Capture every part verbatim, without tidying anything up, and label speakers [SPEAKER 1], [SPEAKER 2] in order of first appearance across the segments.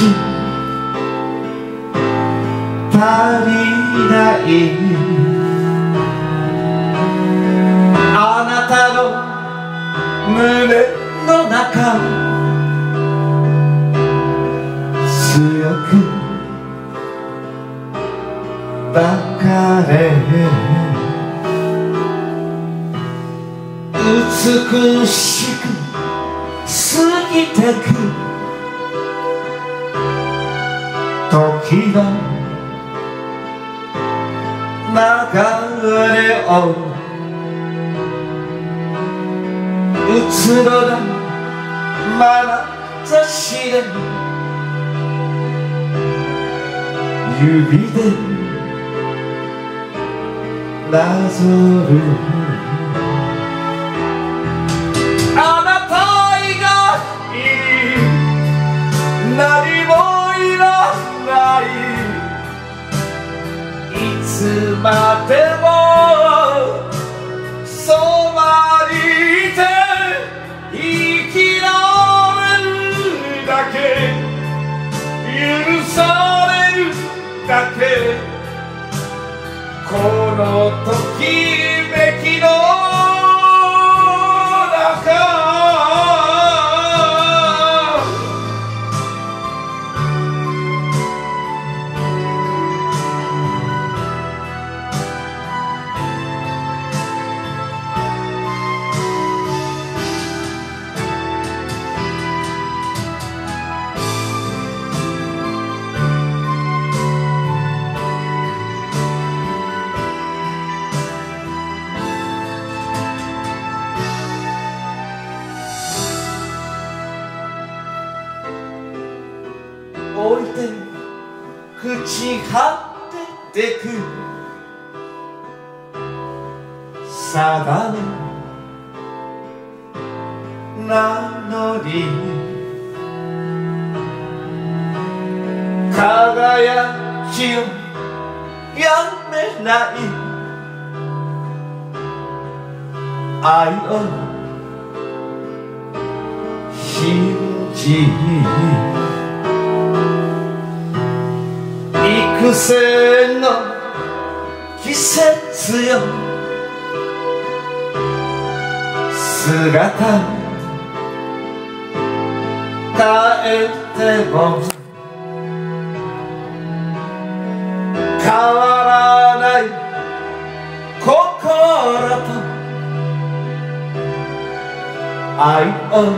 [SPEAKER 1] し足りないあなたの胸の中強く抱かれ美しく過ぎてく時の流れをうつろな眼差しで指でなぞるあなた以外に何もいらないいつまでもそばにいて生きられるだけ許されるだけこのときめきの中置いて口張っててく定めなのに輝きをやめない愛を信じ幾千の季節よ姿変えても変わらない心と愛を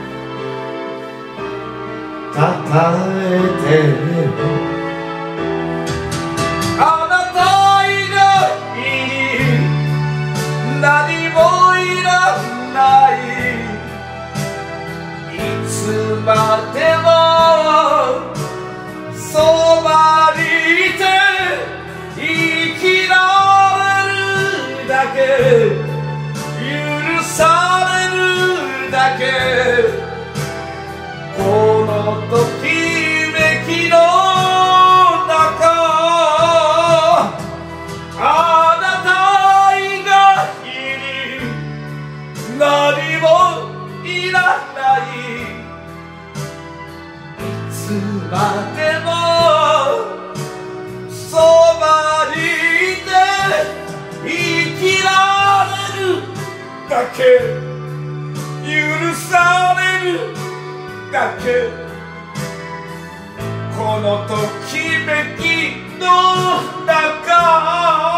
[SPEAKER 1] たたえてあなた以外に何もいらないいつまでもそばにいて生きられるだけ許されるだけこのときめきの何もいらないいつまでもそばにいて生きられるだけ許されるだけこのときめきの中